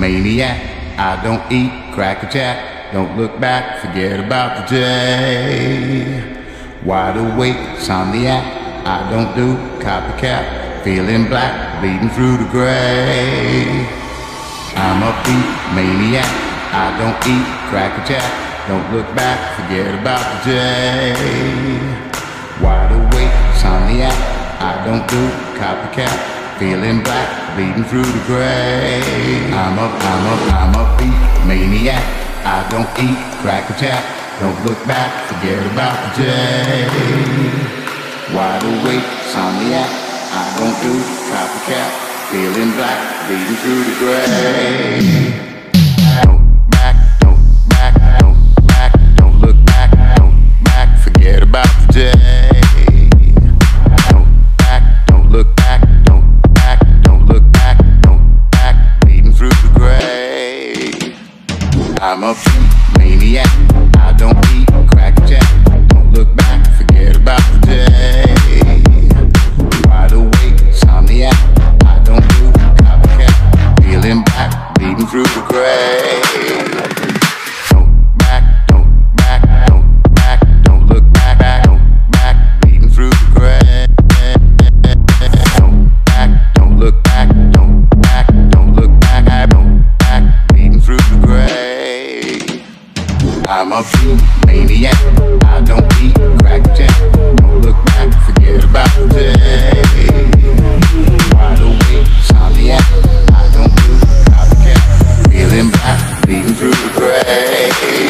maniac. I don't eat cracker jack. Don't look back, forget about the day. Wide awake, insomniac. I don't do copycat. Feeling black, bleeding through the gray. I'm a beat maniac. I don't eat cracker jack. Don't look back, forget about the day. Wide awake, insomniac. I don't do copycat. Feeling black, bleeding through the gray. I'm a beat maniac. I don't eat cracker jack. Don't look back, forget about the day. Wide awake, insomniac. I don't do copycat. Feeling black, bleeding through the gray. Don't back, don't back, don't back, don't look back, don't back, forget about the day. Don't back, don't look back, don't back, don't look back, don't back, bleeding through the gray. I'm a beat maniac. I don't eat cracker jack. Don't look back, forget about the day. Wide awake, insomniac. I don't do copycat. Feeling back, bleeding through the gray. Don't back, don't back, don't back, don't look back, don't back, bleeding through the gray. Don't back, don't look back, don't back, don't look back, don't back, bleeding through the gray. I'm a beat maniac. I don't eat cracker jack. Don't look back, forget about the day. Wide awake, insomniac. I don't do copycat. Feeling black, bleeding through the gray.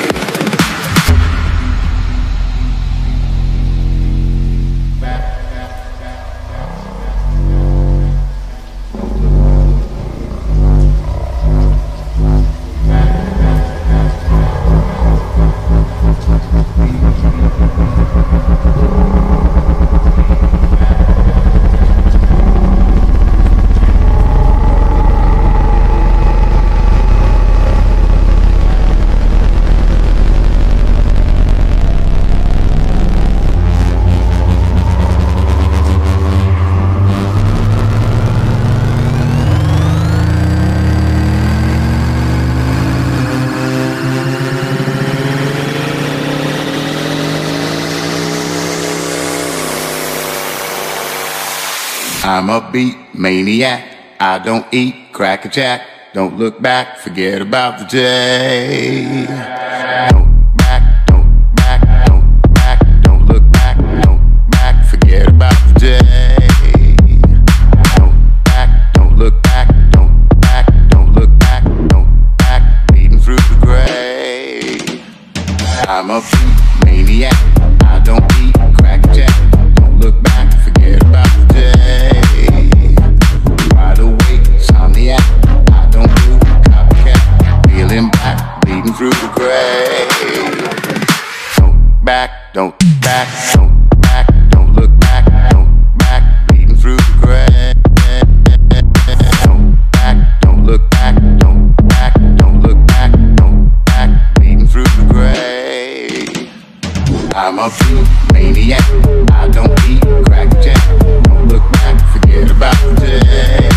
I'm a beat maniac. I don't eat cracker jack. Don't look back, forget about the day. Don't back, don't back, don't back, don't look back, don't back, forget about the day. Don't back, don't look back, don't back, don't look back, don't back, bleeding through the gray. I'm a beat maniac. I don't eat cracker jack. Don't look back, forget about the day. Wide awake, insomniac. I don't do copycat. Feeling black, bleeding through the gray. Don't back, don't back, don't back, don't look back, don't back, bleeding through the gray. Don't back, don't look back, don't back, don't look back, don't back, bleeding through the gray. I'm a beat maniac. I don't eat cracker jack. Don't look back, forget about the day.